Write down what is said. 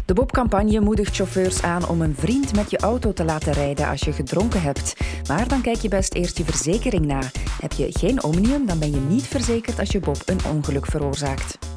De Bob-campagne moedigt chauffeurs aan om een vriend met je auto te laten rijden als je gedronken hebt. Maar dan kijk je best eerst je verzekering na. Heb je geen Omnium, dan ben je niet verzekerd als je Bob een ongeluk veroorzaakt.